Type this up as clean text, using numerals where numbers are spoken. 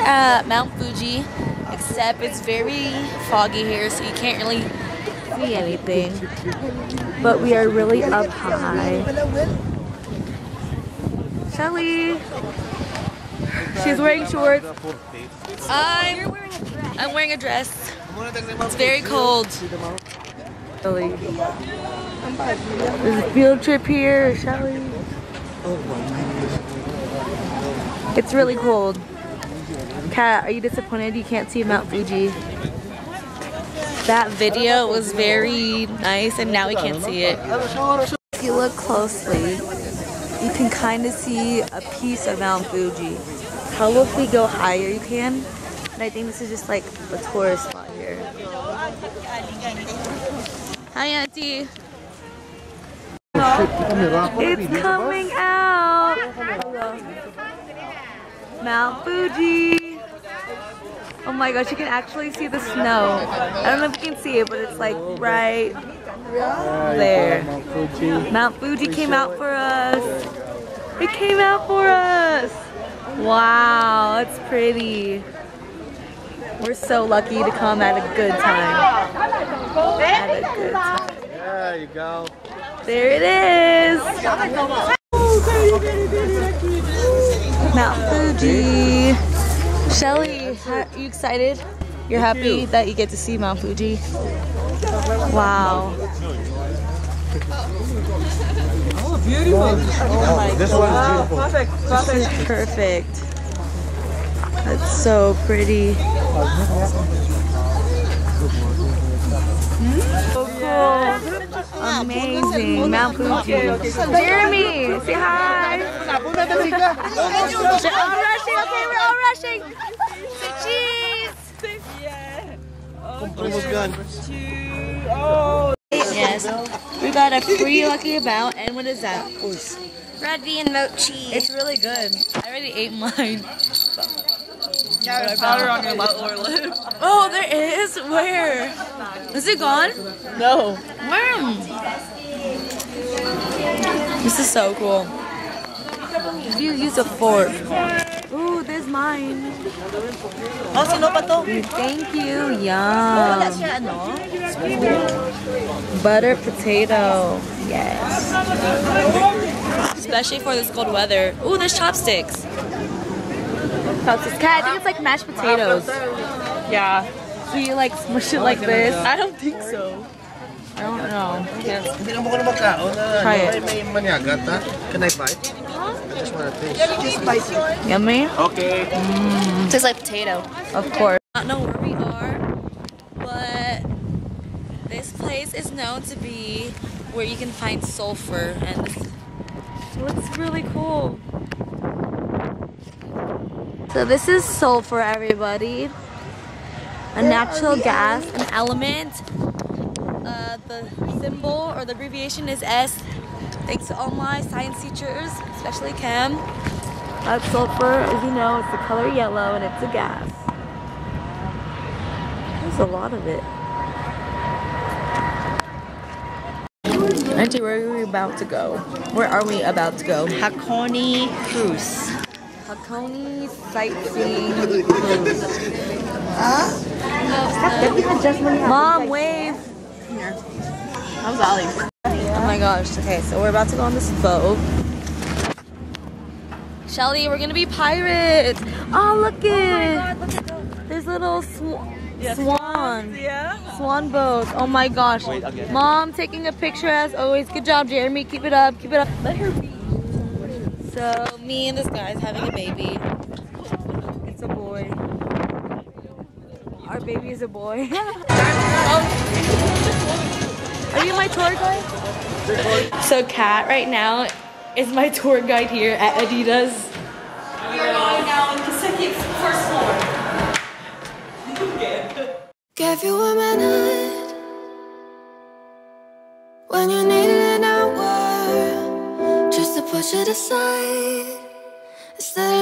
at Mount Fuji, except it's very foggy here, so you can't really see anything. But we are really up high. Shelly, she's wearing shorts. I'm wearing a dress. It's very cold. Shelly, there's a field trip here, Shelly. It's really cold. Kat, are you disappointed you can't see Mount Fuji? That video was very nice and now we can't see it. If you look closely, you can kind of see a piece of Mount Fuji. How if we go higher you can? And I think this is just like a tourist spot here. Hi, Auntie. It's coming out! Mount Fuji! Oh my gosh, you can actually see the snow. I don't know if you can see it, but it's like right there. Mount Fuji came out for us. It came out for us! Wow, that's pretty. We're so lucky to come at a good time. At a good time. There you go. There it is! Mount Fuji. Shelly, are you excited? You're happy that you get to see Mount Fuji? Wow. Oh, beautiful. Oh my This God. one is beautiful. Perfect. This is perfect. That's so pretty. So cool. Amazing. Mount Fuji. Jeremy, say hi. We're all rushing. Okay, we're all rushing. Say cheese. Almost done. Yes. We got a free Lucky About, and what is that? Red bean mochi. It's really good. I already ate mine. There's powder on your lower lip. Oh, there is? Where? Is it gone? No. Where? This is so cool. You use a fork. Ooh, there's mine. Oh, sino pa to? Thank you. Yum. Butter potato. Yes. Especially for this cold weather. Ooh, there's chopsticks. Chopsticks. Kat, I think it's like mashed potatoes. Yeah. So you like smush it like this? I don't think so. I don't know. Hindi ka mo na magkaon. Try it. May maniagat, ha? Can I bite? I just want to taste. Just spicy. Yummy? Okay. Tastes like potato. Of course. I don't know where we are, but this place is known to be where you can find sulfur, and this looks really cool. So this is sulfur, everybody. A natural gas, an element. The symbol or the abbreviation is S. Thanks to all my science teachers, especially Cam. That's sulfur, as you know, it's the color yellow and it's a gas. There's a lot of it. Auntie, where are we about to go? Where are we about to go? Hakone Cruise. Hakone sightseeing cruise. Mom, wave. How's Ollie? Oh my gosh. Okay, so we're about to go on this boat. Shelly, we're gonna be pirates. Oh, look it. There's little swans. Yeah. Swan boats. Oh my gosh. Mom taking a picture as always. Good job, Jeremy. Keep it up. Keep it up. Let her be. So me and this guy's having a baby. It's a boy. Our baby is a boy. Are you my tour guide? So Kat right now is my tour guide here at Adidas. We are going now in the first floor. Gave you a minute when you needed an hour just to push it aside. Instead